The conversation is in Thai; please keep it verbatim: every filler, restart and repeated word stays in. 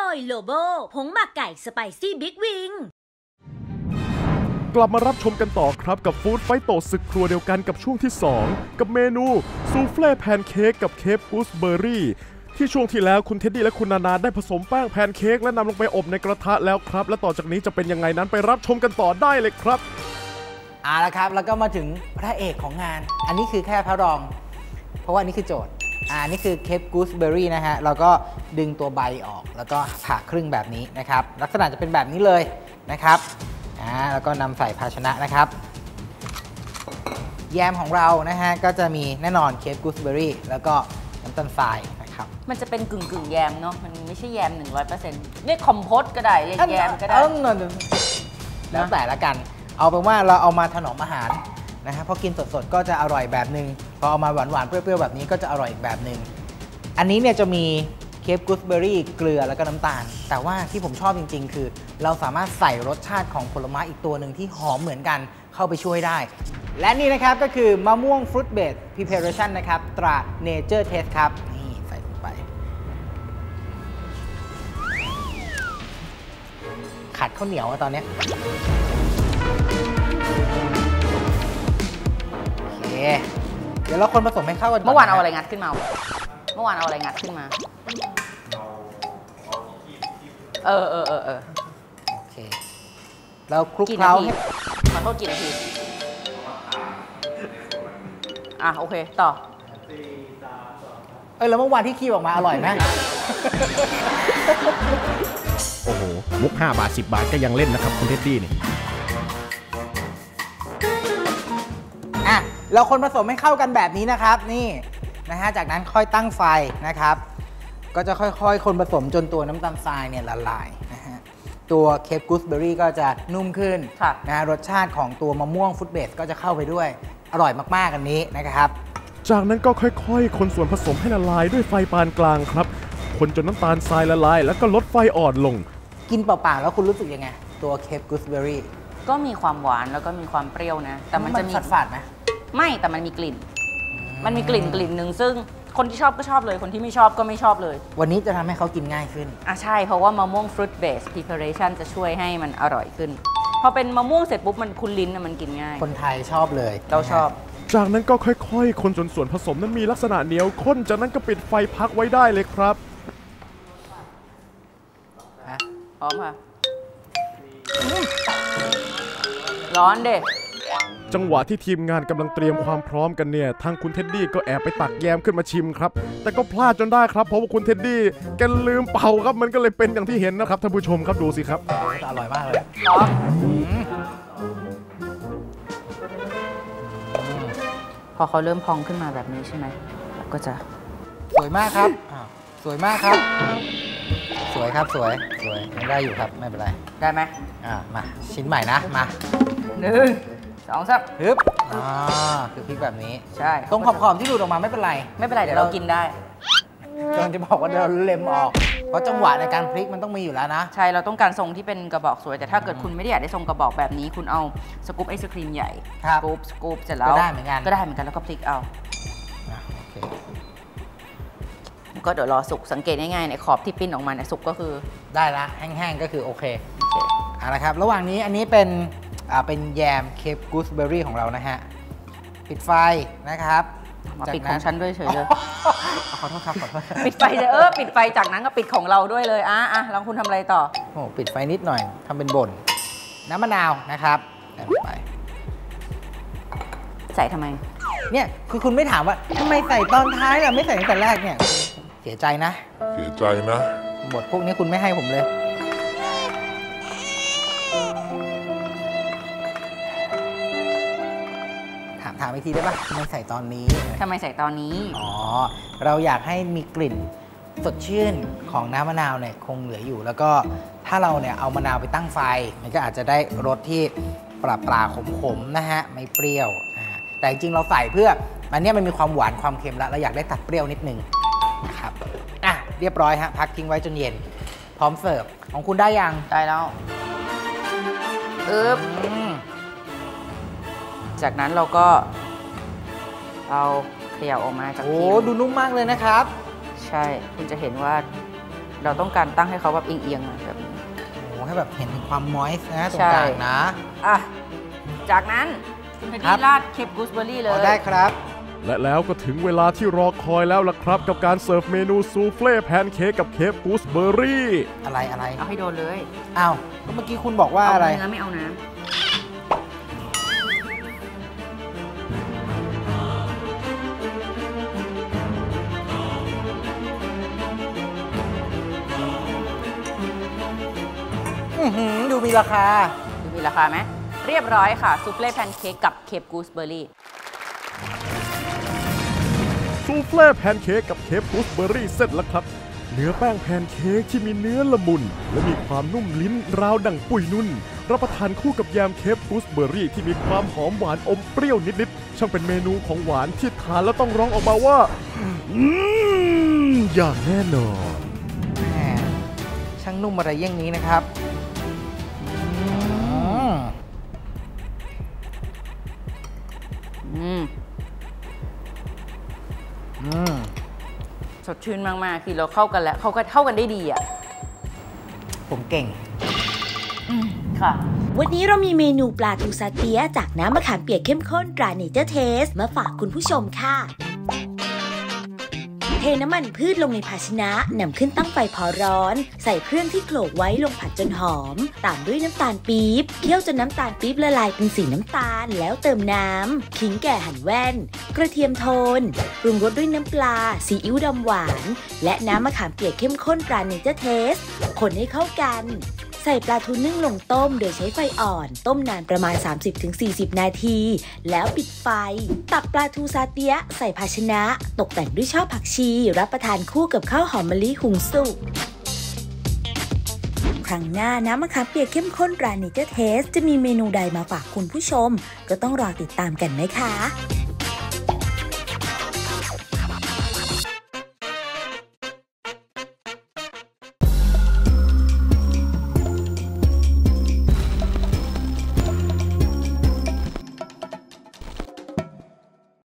ยโลโบผงหมักไก่สไปซี่บิ๊กวิงกลับมารับชมกันต่อครับกับฟู้ดไฟโตศึกครัวเดียวกันกับช่วงที่สองกับเมนูซูเฟ่แพนเค้กกับเค้กกูสเบอร์รี่ที่ช่วงที่แล้วคุณเท็ดดี้และคุณนานาได้ผสมแป้งแพนเค้กและนำลงไปอบในกระทะแล้วครับและต่อจากนี้จะเป็นยังไงนั้นไปรับชมกันต่อได้เลยครับเอาละครับแล้วก็มาถึงพระเอกของงานอันนี้คือแค่พระรองเพราะว่านี่คือโจทย์อ่านี่คือเค้กกูสเบอร์รี่นะฮะเราก็ดึงตัวใบออกแล้วก็ผ่าครึ่งแบบนี้นะครับลักษณะจะเป็นแบบนี้เลยนะครับอ่าแล้วก็นำใส่ภาชนะนะครับแยมของเรานะฮะก็จะมีแน่นอนเค้กกูสเบอร์รี่แล้วก็น้ำตาลทรายนะครับมันจะเป็นกึ่งกึ่งแยมเนาะมันไม่ใช่แยม หนึ่งร้อยเปอร์เซ็นต์ เรียกคอมโพสก็ได้เรียกแยมก็ได้แล้วแต่ละกันเอาเป็นว่าเราเอามาถนอมอาหารนะฮะพอกินสดๆก็จะอร่อยแบบนึงพอเอามาหวานๆเปรี้ยวๆแบบนี้ก็จะอร่อยอีกแบบนึงอันนี้เนี่ยจะมีเค้กกูสเบอร์รี่เกลือแล้วก็น้ำตาลแต่ว่าที่ผมชอบจริงๆคือเราสามารถใส่รสชาติของผลไม้อีกตัวหนึ่งที่หอมเหมือนกันเข้าไปช่วยได้และนี่นะครับก็คือมะม่วงฟรุตเบสพรีเพเรชั่นนะครับตราเนเจอร์เทสครับนี่ใส่ลงไปขัดข้าวเหนียวอะตอนนี้โอเคเดี๋ยวเราคนผสมให้เข้ากันเมื่อวานเอาอะไรงัดขึ้นมาเมื่อวานเอาอะไรงัดขึ้นมาเออเออเออเออโอเคเราคลุกเคล้าให้ขอโทษกี่นาทีอ่ะโอเคต่อเออแล้วเมื่อวานที่คีบออกมาอร่อยไหมโอ้โหมุกห้าบาทสิบบาทก็ยังเล่นนะครับคุณเท็ดดี้นี่อ่ะเราคนผสมให้เข้ากันแบบนี้นะครับนี่นะฮะจากนั้นค่อยตั้งไฟนะครับก็จะค่อยๆคนผสมจนตัวน้ำตาลทรายเนี่ยละลายนะฮะตัวเค้กกูสเบอร์รี่ก็จะนุ่มขึ้นนะฮะรสชาติของตัวมะม่วงฟรุตเบสก็จะเข้าไปด้วยอร่อยมากๆอันนี้นะครับจากนั้นก็ค่อยๆคนส่วนผสมให้ละลายด้วยไฟปานกลางครับคนจนน้ำตาลทรายละลายแล้วก็ลดไฟอ่อนลงกินเปล่าๆแล้วคุณรู้สึกยังไงตัวเค้กกูสเบอร์รี่ก็มีความหวานแล้วก็มีความเปรี้ยวนะแต่มันจะมีฝาดๆไหมไม่แต่มันมีกลิ่นมันมีกลิ่นกลิ่นหนึ่งซึ่งคนที่ชอบก็ชอบเลยคนที่ไม่ชอบก็ไม่ชอบเลยวันนี้จะทำให้เขากินง่ายขึ้นอ่ะใช่เพราะว่ามะม่วงฟรุตเบสพรีเพเรชั่นจะช่วยให้มันอร่อยขึ้นพอเป็นมะม่วงเสร็จปุ๊บมันคุ้นลิ้นมันกินง่ายคนไทยชอบเลยเราชอบจากนั้นก็ค่อยๆคนจนส่วนผสมนั้นมีลักษณะเหนียวข้นจากนั้นก็ปิดไฟพักไว้ได้เลยครับพร้อมค่ะร้อนเด็จังหวะที่ทีมงานกำลังเตรียมความพร้อมกันเนี่ยทางคุณเท็ดดี้ก็แอบไปตักแยมขึ้นมาชิมครับแต่ก็พลาดจนได้ครับเพราะว่าคุณเท็ดดี้แกลืมเป่าครับมันก็เลยเป็นอย่างที่เห็นนะครับท่านผู้ชมครับดูสิครับอร่อยมากเลยพร้อมพอเขาเริ่มพองขึ้นมาแบบนี้ใช่ไหมก็จะสวยมากครับสวยมากครับสวยครับสวยสวยยังได้อยู่ครับไม่เป็นไรได้ไหมอ่ามาชิ้นใหม่นะมาหนึ่งสองสามฮึบอ่าคือพริกแบบนี้ใช่ตรงขอบๆที่หลุดออกมาไม่เป็นไรไม่เป็นไรเดี๋ยวเรากินได้กำลังจะบอกว่าเราเล็มออกเพราะจังหวะในการพลิกมันต้องมีอยู่แล้วนะใช่เราต้องการทรงที่เป็นกระบอกสวยแต่ถ้าเกิดคุณไม่ได้อยากได้ทรงกระบอกแบบนี้คุณเอาสกู๊ปไอศครีมใหญ่สกู๊ปสกู๊ปเสร็จแล้วก็ได้เหมือนกันก็ได้เหมือนกันแล้วก็พลิกเอาก็เดี๋ยวรอสุกสังเกตง่ายๆในขอบที่ปิ้นออกมาเนี่ยสุกก็คือได้ละแห้งๆก็คือโอเคเอาละครับระหว่างนี้อันนี้เป็นอ่าเป็นแยมเค้กกูสเบอร์รี่ของเรานะฮะปิดไฟนะครับมาปิดของฉันด้วยเฉยเลยขอโทษครับขอโทษปิดไฟเออปิดไฟจากนั้นก็ปิดของเราด้วยเลยอ่ะอ่ะแล้วคุณทำอะไรต่อโอ้ปิดไฟนิดหน่อยทำเป็นบ่นน้ำมะนาวนะครับใส่ลงไปใส่ทำไมเนี่ยคือคุณไม่ถามว่าทำไมใส่ตอนท้ายล่ะไม่ใส่ตั้งแต่แรกเนี่ยเสียใจนะเสียใจนะบทพวกนี้คุณไม่ให้ผมเลยถามถามอีกทีได้ปะทำไมใส่ตอนนี้ทำไมใส่ตอนนี้อ๋อเราอยากให้มีกลิ่นสดชื่นของน้ำมะนาวเนี่ยคงเหลืออยู่แล้วก็ถ้าเราเนี่ยเอามะนาวไปตั้งไฟมันก็อาจจะได้รสที่ปลาปลาขมๆนะฮะไม่เปรี้ยวแต่จริงเราใส่เพื่ออันนี้มันมีความหวานความเค็มแล้วเราอยากได้ตัดเปรี้ยวนิดนึงนะครับอ่ะเรียบร้อยฮะพักทิ้งไว้จนเย็นพร้อมเสิร์ฟของคุณได้ยังได้แล้วอึ๊บจากนั้นเราก็เอาเขย่าออกมาจากโอ้ดูนุ่มมากเลยนะครับใช่คุณจะเห็นว่าเราต้องการตั้งให้เขาแบบเอียงๆหน่อยแบบนี้โอ้ให้แบบเห็นถึงความมอยส์นะตรงใช่กลางนะอ่ะจากนั้นคุณเทดครัดี้บราดเคปกูสเบอร์รี่เลอ๋อย ได้ครับและแล้วก็ถึงเวลาที่รอคอยแล้วล่ะครับกับการเสิร์ฟเมนูซูเฟ่แพนเค้กกับเคปกูสเบอร์รี่อะไรอะไรเอาให้โดนเลยอ้าวก็เมื่อกี้คุณบอกว่าเอาอะไรเนื้อไม่เอาน้อื้อหือดูมีราคาำดูมีราคาไหมเรียบร้อยค่ะซูเฟ่แพนเค้กกับเคปกูสเบอร์รี่ซูเฟ่แพนเค้กกับเคปกูสเบอร์รี่เสร็จแล้วครับ เนื้อแป้งแพนเค้กที่มีเนื้อละมุนและมีความนุ่มลิ้นราวดั่งปุยนุ่น รับประทานคู่กับแยมเคปกูสเบอร์รี่ที่มีความหอมหวานอมเปรี้ยวนิดๆช่างเป็นเมนูของหวานที่ทานแล้วต้องร้องออกมาว่าอืมอย่างแน่นอนแหมช่างนุ่มอะไรเยี่ยงนี้นะครับอืมอืมอืมสดชื่นมาก ๆ คือเราเข้ากันแล้วเขาก็เข้ากันได้ดีอ่ะผมเก่งค่ะวันนี้เรามีเมนูปลาทูซาเตียะจากน้ำมะขามเปียกเข้มข้นตราเนเจอร์เทสมาฝากคุณผู้ชมค่ะ เทน้ำมันพืชลงในภาชนะนำขึ้นตั้งไฟพอร้อน ใส่เครื่องที่โขลกไว้ลงผัดจนหอม ตามด้วยน้ำตาลปี๊บเคี่ยวจนน้ำตาลปี๊บละลายเป็นสีน้ำตาลแล้วเติมน้ำขิงแก่หั่นแว่น กระเทียมโทนปรุงรสด้วยน้ำปลาซีอิ๊วดำหวาน และน้ำมะขามเปียกเข้มข้นตราเนเจอร์เทสคนให้เข้ากันใส่ปลาทูนึ่งลงต้มโดยใช้ไฟอ่อนต้มนานประมาณ สามสิบถึงสี่สิบ นาทีแล้วปิดไฟตักปลาทูซาเตียะใส่ภาชนะตกแต่งด้วยช่อผักชีรับประทานคู่กับข้าวหอมมะลิหุงสุกครั้งหน้าน้ำมะขามเปียกเข้มข้นตราเนเจอร์เทสจะมีเมนูใดมาฝากคุณผู้ชมก็ต้องรอติดตามกันนะคะ